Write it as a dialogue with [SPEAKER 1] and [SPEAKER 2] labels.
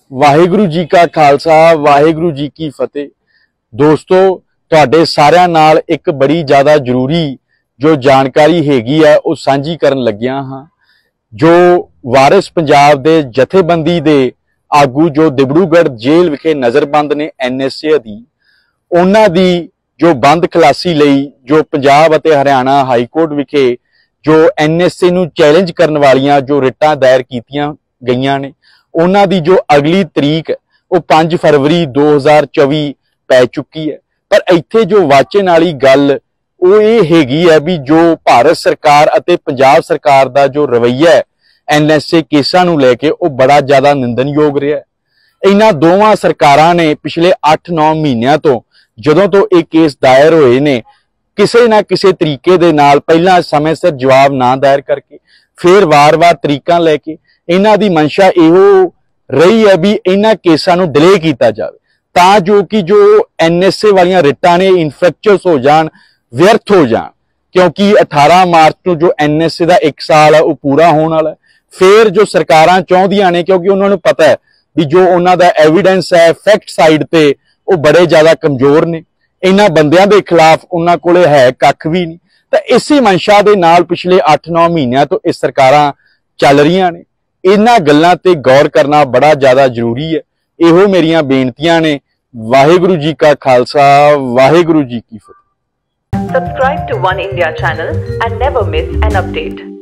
[SPEAKER 1] वाहिगुरु जी का खालसा वाहिगुरु जी की फतेह। दोस्तों तुहाडे सारिਆਂ नाल एक बड़ी ज़्यादा जरूरी जो जानकारी हैगी है वो सांझी करन लग्या हाँ। जो वारिस पंजाब दे जथेबंदी दे आगू जो दिबड़ूगढ़ जेल विखे नज़रबंद ने NSA अधीन उन्हां दी जो बंद खलासी लई जो पंजाब अते हरियाणा हाईकोर्ट विखे जो NSA नूं चैलेंज करन वालियां जो रिटां दायर कीतियां गईयां ने उन्हां दी जो अगली तरीक वो 5 फरवरी 2024 पै चुकी है। पर इत्थे जो वाचन वाली गल वो ये हैगी है भी जो भारत सरकार अते पंजाब सरकार दा जो रवैया है NSA केसां नूं लैके वो बड़ा ज़्यादा निंदनयोग रहा है। इन्हां दोवां सरकारां ने पिछले 8-9 महीनों तो जदों तो ये केस दायर होए ने किसी ना किसी तरीके दे नाल पहला समय सिर जवाब ना दायर करके फिर वार-वार तरीकां लैके इन्हां दी मंशा इहो रही है भी इन्हां केसां नूं डिले कीता जावे तां जो कि जो NSA वालियां रिटां ने इनफैक्चुअस हो जाण, व्यर्थ हो जाण, क्योंकि 18 मार्च को जो NSA का 1 साल है वो पूरा होने वाला है। फिर जो सरकारां चाहुंदियां ने क्योंकि उन्होंने पता है भी जो उन्हां दा एविडेंस है फैक्ट साइड ते वो बड़े ज्यादा कमजोर ने, इन्हां बंदियां दे खिलाफ उन्हां कोले है कख भी नहीं। तो इसी मंशा दे नाल पिछले 8-9 महीनों तो इस सरकारां चल रही ने। इन्हां गल्लां ते गौर करना बड़ा ज्यादा जरूरी है। इहो मेरियां बेनतियां ने। वाहिगुरु जी का खालसा वाहिगुरु जी की फतेह।
[SPEAKER 2] Subscribe to One India channel and never miss an update.